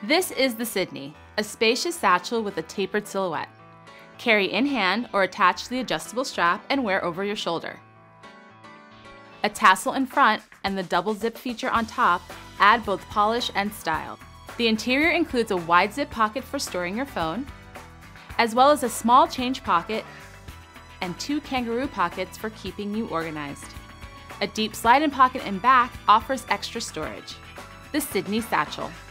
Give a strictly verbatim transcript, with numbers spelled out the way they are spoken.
This is the Sydney, a spacious satchel with a tapered silhouette. Carry in hand or attach to the adjustable strap and wear over your shoulder. A tassel in front and the double zip feature on top add both polish and style. The interior includes a wide zip pocket for storing your phone, as well as a small change pocket and two kangaroo pockets for keeping you organized. A deep slide-in pocket in back offers extra storage. The Sydney Satchel.